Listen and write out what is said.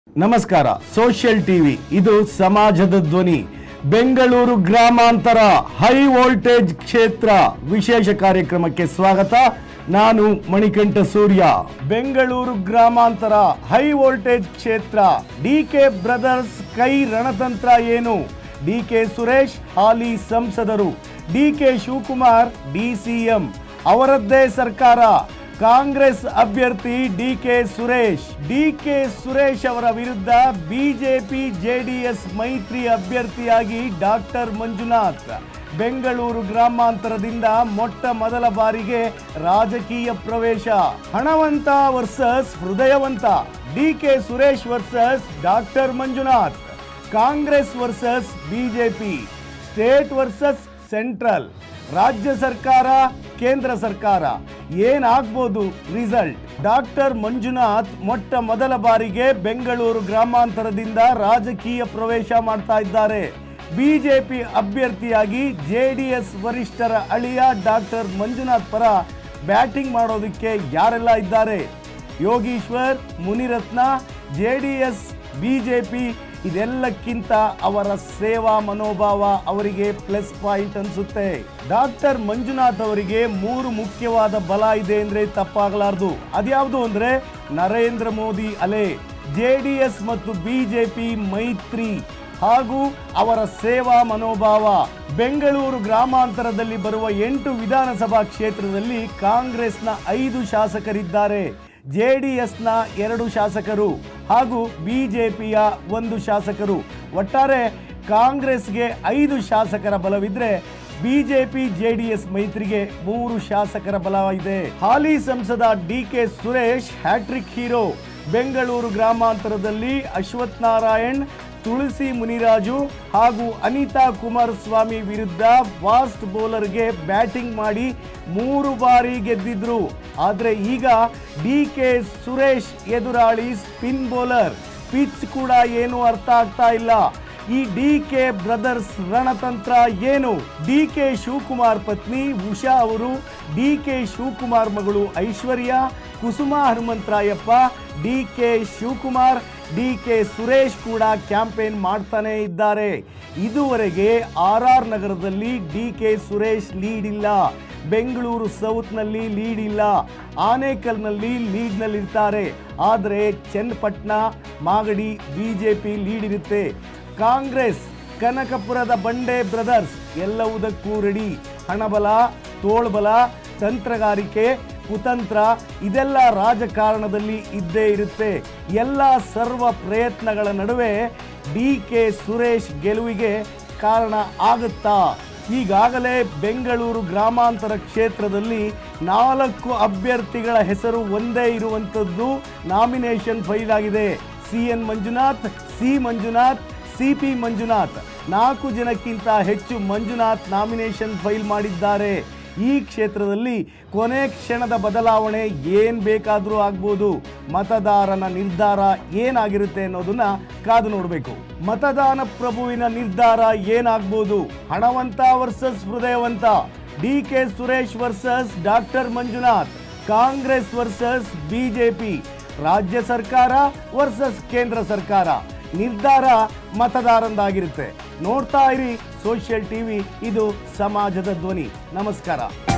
ನಮಸ್ಕಾರ. Social TV ಇದು ಸಮಾಜದ ಧ್ವನಿ. ಬೆಂಗಳೂರು ಗ್ರಾಮಾಂತರ ಹೈ ವೋಲ್ಟೇಜ್ ಕ್ಷೇತ್ರ ವಿಶೇಷ ಕಾರ್ಯಕ್ರಮಕ್ಕೆ ಸ್ವಾಗತ. ನಾನು ಮಣಿಕಂಠ ಸೂರ್ಯ. ಬೆಂಗಳೂರು ಗ್ರಾಮಾಂತರ ಹೈ ವೋಲ್ಟೇಜ್ ಕ್ಷೇತ್ರ ಡಿಕೆ ಬ್ರದರ್ಸ್ ಕೈ ರಣತಂತ್ರ ಏನು? ಡಿಕೆ ಸುರೇಶ್ ಹಾಲಿ ಸಂಸದರು, ಡಿಕೆ ಶಿವಕುಮಾರ್ ಡಿಸಿಎಂ, ಅವರದ್ದೇ ಸರ್ಕಾರ. ಕಾಂಗ್ರೆಸ್ ಅಭ್ಯರ್ಥಿ ಡಿಕೆ ಸುರೇಶ್ ಅವರ ವಿರುದ್ಧ ಬಿಜೆಪಿ ಜೆಡಿಎಸ್ ಮೈತ್ರಿ ಅಭ್ಯರ್ಥಿಯಾಗಿ ಡಾಕ್ಟರ್ ಮಂಜುನಾಥ್ ಬೆಂಗಳೂರು ಗ್ರಾಮಾಂತರದಿಂದ ಮೊಟ್ಟ ಮೊದಲ ಬಾರಿಗೆ ರಾಜಕೀಯ ಪ್ರವೇಶ. ಹಣವಂತ ವರ್ಸಸ್ ಹೃದಯವಂತ. DK Suresh versus doctor Manjunath. Congress versus BJP. State versus central. ರಾಜ್ಯ ಸರ್ಕಾರ, ಕೇಂದ್ರ ಸರ್ಕಾರ. ಏನಾಗ್ಬೋದು ರಿಸಲ್ಟ್? ಡಾಕ್ಟರ್ ಮಂಜುನಾಥ್ ಮೊಟ್ಟ ಮೊದಲ ಬಾರಿಗೆ ಬೆಂಗಳೂರು ಗ್ರಾಮಾಂತರದಿಂದ ರಾಜಕೀಯ ಪ್ರವೇಶ ಮಾಡ್ತಾ ಇದ್ದಾರೆ. ಬಿಜೆಪಿ ಅಭ್ಯರ್ಥಿಯಾಗಿ ಜೆಡಿಎಸ್ ವರಿಷ್ಠರ ಅಳಿಯ ಡಾಕ್ಟರ್ ಮಂಜುನಾಥ್ ಪರ ಬ್ಯಾಟಿಂಗ್ ಮಾಡೋದಕ್ಕೆ ಯಾರೆಲ್ಲ ಇದ್ದಾರೆ? Yogeshwar, Munirathna, JDS, BJP. ಇದೆಲ್ಲಕ್ಕಿಂತ ಅವರ ಸೇವಾ ಮನೋಭಾವ ಅವರಿಗೆ ಪ್ಲಸ್ ಪಾಯಿಂಟ್ ಅನ್ಸುತ್ತೆ. ಡಾಕ್ಟರ್ ಮಂಜುನಾಥ್ ಅವರಿಗೆ 3 ಮುಖ್ಯವಾದ ಬಲ ಇದೆ ಅಂದ್ರೆ ತಪ್ಪಾಗಲಾರದು. ಅದ್ಯಾವುದು ಅಂದ್ರೆ ನರೇಂದ್ರ ಮೋದಿ ಅಲೆ, ಜೆಡಿಎಸ್ ಮತ್ತು ಬಿಜೆಪಿ ಮೈತ್ರಿ ಹಾಗೂ ಅವರ ಸೇವಾ ಮನೋಭಾವ. ಬೆಂಗಳೂರು ಗ್ರಾಮಾಂತರದಲ್ಲಿ ಬರುವ 8 ವಿಧಾನಸಭಾ ಕ್ಷೇತ್ರದಲ್ಲಿ ಕಾಂಗ್ರೆಸ್ನ 5 ಶಾಸಕರಿದ್ದಾರೆ, ಜೆಡಿಎಸ್ನ 2 ಶಾಸಕರು ಹಾಗೂ ಬಿಜೆಪಿಯ 1 ಶಾಸಕರು. ಒಟ್ಟಾರೆ ಕಾಂಗ್ರೆಸ್ಗೆ 5 ಶಾಸಕರ ಬಲವಿದ್ರೆ ಬಿಜೆಪಿ ಜೆಡಿಎಸ್ ಮೈತ್ರಿಗೆ 3 ಶಾಸಕರ ಬಲ ಇದೆ. ಹಾಲಿ ಸಂಸದ DK Suresh hattrick hero. Bengaluru ಗ್ರಾಮಾಂತರದಲ್ಲಿ ಅಶ್ವಥ್ ನಾರಾಯಣ್, ತುಳಸಿ ಮುನಿರಾಜು ಹಾಗೂ ಅನಿತಾ ಕುಮಾರಸ್ವಾಮಿ ವಿರುದ್ಧ ಫಾಸ್ಟ್ ಬೌಲರ್ಗೆ ಬ್ಯಾಟಿಂಗ್ ಮಾಡಿ 3 ಬಾರಿ ಗೆದ್ದಿದ್ರು. ಆದರೆ ಈಗ ಡಿಕೆ ಸುರೇಶ್ ಎದುರಾಳಿ ಸ್ಪಿನ್ ಬೌಲರ್. ಪಿಚ್ ಕೂಡ ಏನು ಅರ್ಥ ಆಗ್ತಾ ಇಲ್ಲ. ಈ ಡಿಕೆ ಬ್ರದರ್ಸ್ ರಣತಂತ್ರ ಏನು? ಡಿಕೆ ಶಿವಕುಮಾರ್ ಪತ್ನಿ ಉಷಾ ಅವರು, ಡಿಕೆ ಶಿವಕುಮಾರ್ ಮಗಳು ಐಶ್ವರ್ಯ, ಕುಸುಮಾ ಹನುಮಂತರಾಯಪ್ಪ, ಡಿಕೆ ಶಿವಕುಮಾರ್, ಡಿಕೆ ಸುರೇಶ್ ಕೂಡ ಕ್ಯಾಂಪೇನ್ ಮಾಡ್ತಾನೆ ಇದ್ದಾರೆ. ಇದುವರೆಗೆ RR ನಗರದಲ್ಲಿ ಡಿಕೆ ಸುರೇಶ್ ಲೀಡ್ ಇಲ್ಲ, ಬೆಂಗಳೂರು ಸೌತ್ನಲ್ಲಿ ಲೀಡ್ ಇಲ್ಲ, ಆನೇಕಲ್ನಲ್ಲಿ ಲೀಡ್ನಲ್ಲಿರ್ತಾರೆ. ಆದರೆ ಚನ್ನಪಟ್ಟಣ, ಮಾಗಡಿ ಬಿಜೆಪಿ ಲೀಡ್ ಇರುತ್ತೆ. ಕಾಂಗ್ರೆಸ್ ಕನಕಪುರದ ಬಂಡೆ ಬ್ರದರ್ಸ್ ಎಲ್ಲವುದಕ್ಕೂ ರೆಡಿ. ಹಣಬಲ, ತೋಳ್ಬಲ, ತಂತ್ರಗಾರಿಕೆ, ಕುತಂತ್ರ ಇದೆಲ್ಲ ರಾಜಕಾರಣದಲ್ಲಿ ಇದ್ದೇ ಇರುತ್ತೆ. ಎಲ್ಲ ಸರ್ವ ಪ್ರಯತ್ನಗಳ ನಡುವೆ ಡಿಕೆ ಸುರೇಶ್ ಗೆಲುವಿಗೆ ಕಾರಣ ಆಗುತ್ತಾ? ಈಗಾಗಲೇ ಬೆಂಗಳೂರು ಗ್ರಾಮಾಂತರ ಕ್ಷೇತ್ರದಲ್ಲಿ 4 ಅಭ್ಯರ್ಥಿಗಳ ಹೆಸರು ಒಂದೇ ಇರುವಂಥದ್ದು ನಾಮಿನೇಷನ್ ಫೈಲ್ ಆಗಿದೆ. CN Manjunath, C Manjunath, CP Manjunath. 4 ಜನಕ್ಕಿಂತ ಹೆಚ್ಚು ಮಂಜುನಾಥ್ ನಾಮಿನೇಷನ್ ಫೈಲ್ ಮಾಡಿದ್ದಾರೆ. ಈ ಕ್ಷೇತ್ರದಲ್ಲಿ ಕೊನೆ ಕ್ಷಣದ ಬದಲಾವಣೆ ಏನ್ ಬೇಕಾದರೂ ಆಗ್ಬೋದು. ಮತದಾರನ ನಿರ್ಧಾರ ಏನಾಗಿರುತ್ತೆ ಅನ್ನೋದನ್ನ ಕಾದು ನೋಡಬೇಕು. ಮತದಾನ ಪ್ರಭುವಿನ ನಿರ್ಧಾರ ಏನಾಗ್ಬೋದು? ಹಣವಂತ ವರ್ಸಸ್ ಹೃದಯವಂತ. DK Suresh versus doctor Manjunath. Congress versus BJP. ರಾಜ್ಯ ಸರ್ಕಾರ ವರ್ಸಸ್ ಕೇಂದ್ರ ಸರ್ಕಾರ. ನಿರ್ಧಾರ ಮತದಾರಂದಾಗಿರುತ್ತೆ. ನೋಡ್ತಾ ಇರಿ ಸೋಷಿಯಲ್ ಟಿವಿ, ಇದು ಸಮಾಜದ ಧ್ವನಿ. ನಮಸ್ಕಾರ.